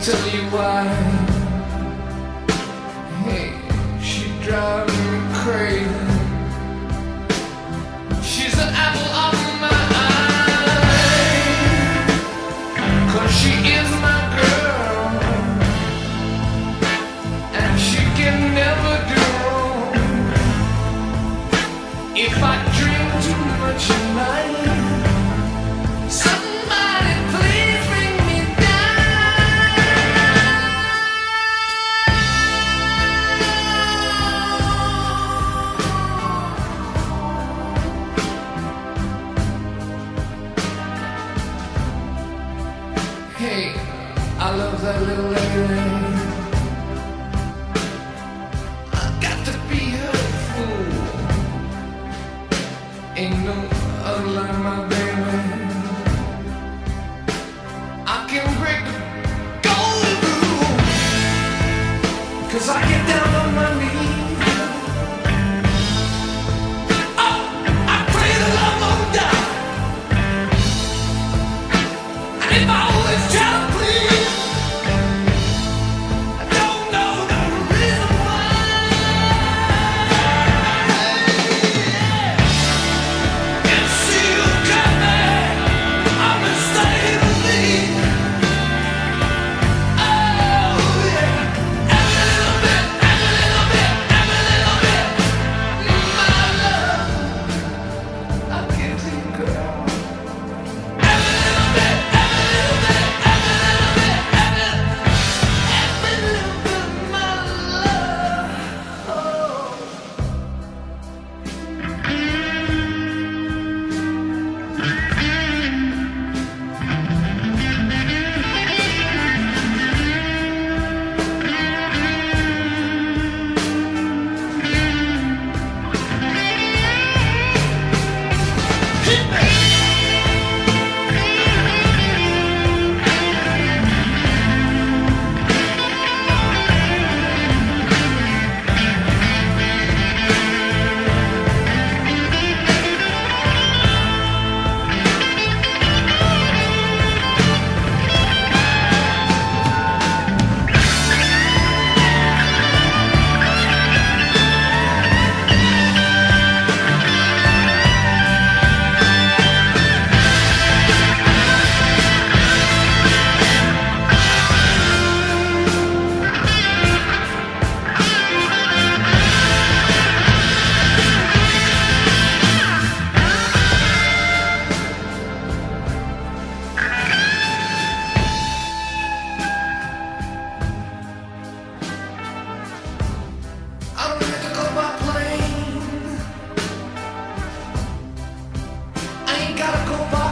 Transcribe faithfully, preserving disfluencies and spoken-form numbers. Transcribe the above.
tell you why. Hey, she drives me crazy. She's the apple of my eye, 'cause she is my girl, and she can never do wrong. If I drink too much at night, somebody please bring me down. Hey, I love that little lady. I got to be her fool. Ain't no other like my baby. I can break the golden rule, 'cause I get down on my knees. Oh, I pray the love won't die. And if I always try to please, I don't know the reason why. And see you coming, I'm gonna stay with me. Oh yeah, every little bit, every little bit, every little bit. My love, I'll give to you, girl. Every little bit, every little bit, every little bit, every, every little bit of my love. Oh. Hit me. I don't have to go by plane. I ain't gotta go by